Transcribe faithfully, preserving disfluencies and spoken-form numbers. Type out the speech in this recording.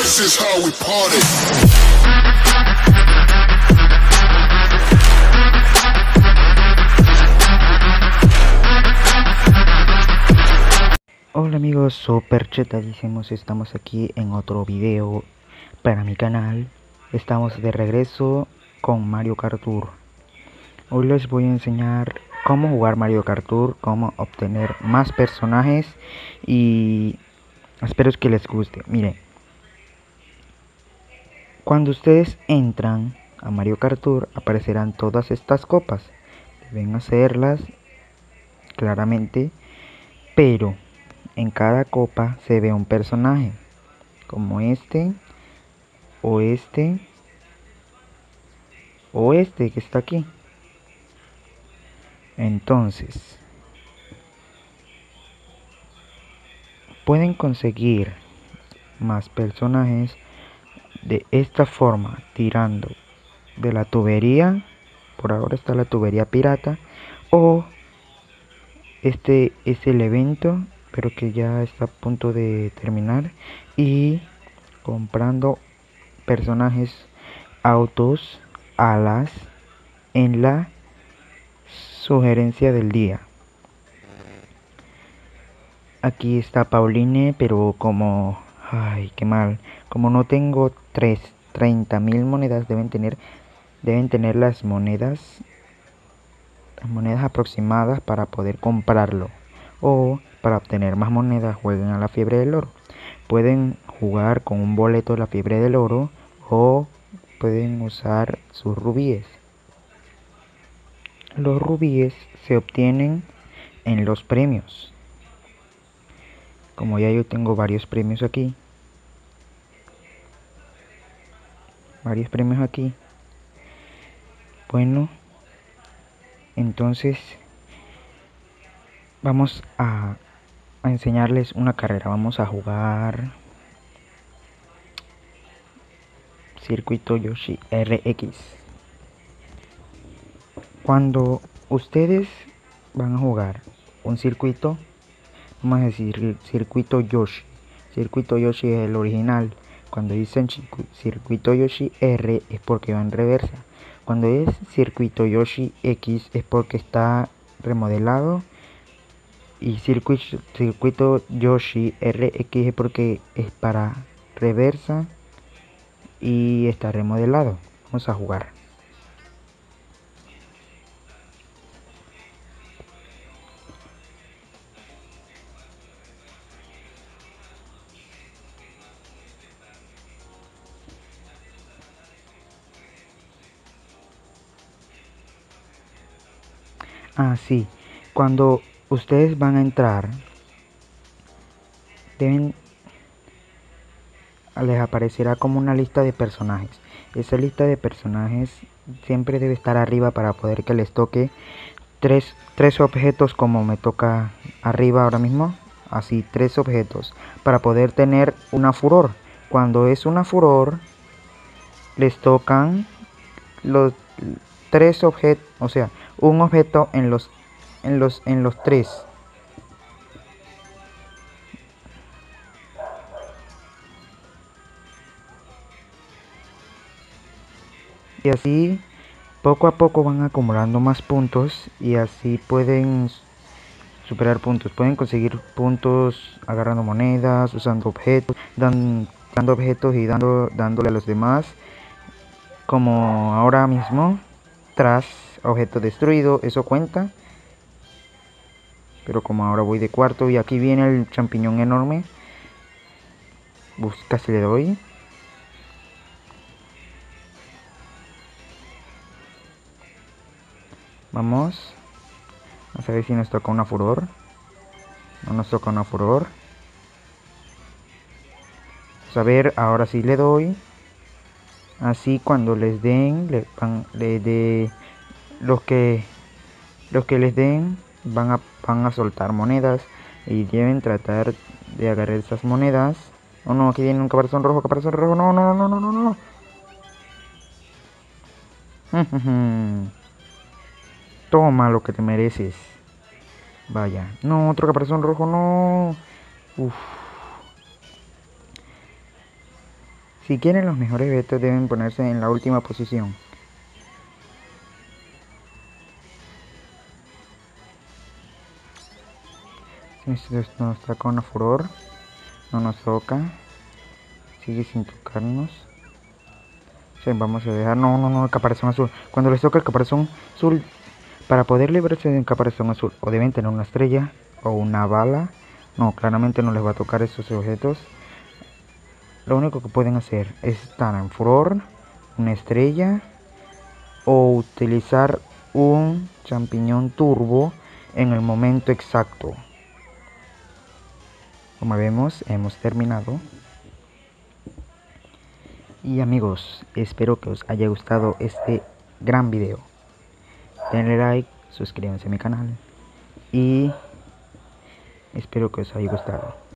This is how we party. Hola amigos, super chetadísimos, estamos aquí en otro video para mi canal. Estamos de regreso con Mario Kart Tour. Hoy les voy a enseñar cómo jugar Mario Kart Tour, cómo obtener más personajes y espero que les guste. Miren, cuando ustedes entran a Mario Kart Tour aparecerán todas estas copas. Deben hacerlas claramente, pero en cada copa se ve un personaje, como este, o este, o este que está aquí. Entonces, pueden conseguir más personajes de esta forma, tirando de la tubería. Por ahora está la tubería pirata, o este es el evento, pero que ya está a punto de terminar, y comprando personajes, autos, alas en la sugerencia del día. Aquí está Pauline, pero como ay, qué mal, como no tengo tres treinta mil monedas, deben tener deben tener las monedas las monedas aproximadas para poder comprarlo, o para obtener más monedas jueguen a la fiebre del oro. Pueden jugar con un boleto de la fiebre del oro, o pueden usar sus rubíes. Los rubíes se obtienen en los premios. Como ya yo tengo varios premios aquí, varios premios aquí, bueno, entonces vamos a, a enseñarles una carrera. Vamos a jugar Circuito Yoshi R X. Cuando ustedes van a jugar un circuito, vamos a decir Circuito Yoshi. Circuito Yoshi es el original. Cuando dicen Circuito Yoshi R es porque va en reversa. Cuando es Circuito Yoshi X es porque está remodelado. Y circuito, circuito Yoshi R X es porque es para reversa y está remodelado. Vamos a jugar. Ah, sí. Cuando ustedes van a entrar, deben les aparecerá como una lista de personajes. Esa lista de personajes siempre debe estar arriba para poder que les toque tres, tres objetos, como me toca arriba ahora mismo. Así, tres objetos para poder tener una furor. Cuando es una furor, les tocan los tres objetos, o sea, un objeto en los en los en los tres. Y así poco a poco van acumulando más puntos, y así pueden superar puntos. Pueden conseguir puntos agarrando monedas, usando objetos, dan, dando objetos y dando dándole a los demás. Como ahora mismo, tras objeto destruido, eso cuenta. Pero como ahora voy de cuarto y aquí viene el champiñón enorme, busca si le doy. Vamos. Vamos a ver si nos toca una furor. No nos toca una furor. Vamos a ver, ahora sí le doy. Así cuando les den, le van, le de los que los que les den van a van a soltar monedas, y deben tratar de agarrar esas monedas. Oh no, aquí viene un caparazón rojo, caparazón rojo. No, no, no, no, no, no. Toma lo que te mereces. Vaya. No, otro caparazón rojo, no. Uf. Si quieren los mejores objetos deben ponerse en la última posición. Esto nos toca una furor. No nos toca. Sigue sin tocarnos. Sí, vamos a dejar. No, no, no, el caparazón azul. Cuando les toca el caparazón azul, para poder librarse de un caparazón azul, o deben tener una estrella o una bala. No, claramente no les va a tocar esos objetos. Lo único que pueden hacer es estar en furor, una estrella, o utilizar un champiñón turbo en el momento exacto. Como vemos, hemos terminado. Y amigos, espero que os haya gustado este gran video. Denle like, suscríbanse a mi canal y espero que os haya gustado.